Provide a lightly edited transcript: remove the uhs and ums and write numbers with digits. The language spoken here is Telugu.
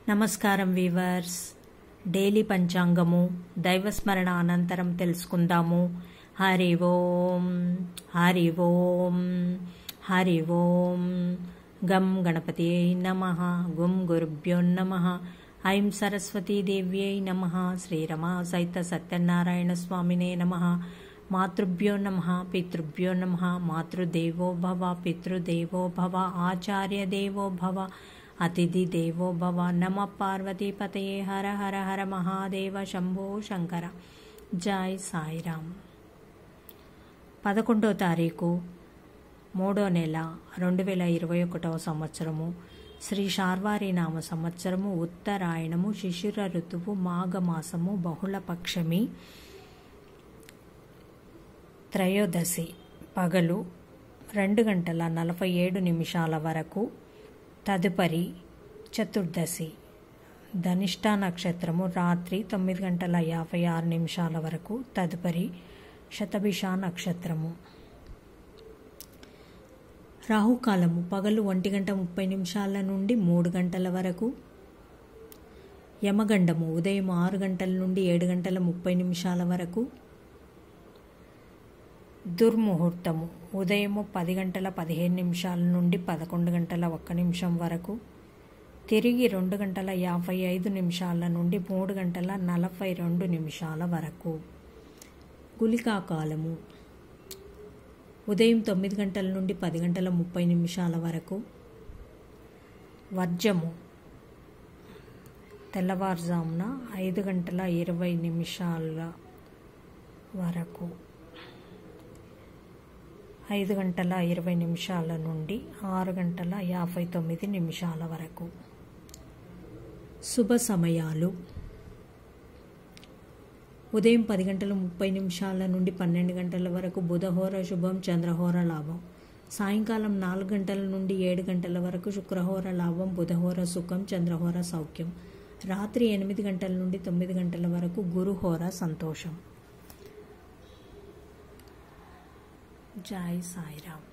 నమస్కారం వీవర్స్. డైలీ పంచాంగము దైవస్మరణ అనంతరం తెలుసుకుందాము. హరి ఓం హరి ఓం హరి ఓం. గం గణపతియై నమః. గుం గురుభ్యో నమః. ఐం సరస్వతీదేవ్యై నమః. శ్రీరమా సహిత సత్యనారాయణ స్వామినే నమః. మాతృభ్యో నమః. పితృభ్యో నమః. మాతృదేవో భవ పితృదేవో భవ ఆచార్యదేవో భవ అతిథి దేవో భవ. నమ పార్వతీపతయే. హర హర హర మహాదేవ శంభో శంకర. జై సాయిరామ్. 11వ తారీఖు 3వ నెల 2021 సంవత్సరము. శ్రీ శార్వారి నామ సంవత్సరము. ఉత్తరాయణము. శిశిర ఋతువు. మాఘమాసము. బహుళపక్షమి. త్రయోదశి పగలు 2:47 వరకు. తదుపరి చతుర్దశి ధనిష్ట నక్షత్రము రాత్రి 9:56 వరకు. తదుపరి శతభిష నక్షత్రము. రాహుకాలము పగలు 1:30 నుండి 3 వరకు. యమగండము ఉదయం 6 నుండి 7:30 వరకు. దుర్ముహూర్తము ఉదయం 10:15 నుండి 11:01 వరకు. తిరిగి 2:55 నుండి 3:42 వరకు. గుళికా కాలము ఉదయం 9 నుండి 10:30 వరకు. వర్జము తెల్లవారుజామున 5:20 వరకు. 5:20 నుండి 6:59 వరకు. శుభ సమయాలు ఉదయం 10:30 నుండి 12 వరకు బుధహోర శుభం, చంద్రహోర లాభం. సాయంకాలం 4 నుండి 7 వరకు శుక్రహోర లాభం, బుధహోర సుఖం, చంద్రహోర సౌఖ్యం. రాత్రి 8 నుండి 9 వరకు గురుహోర సంతోషం. జై సాయిరామ్.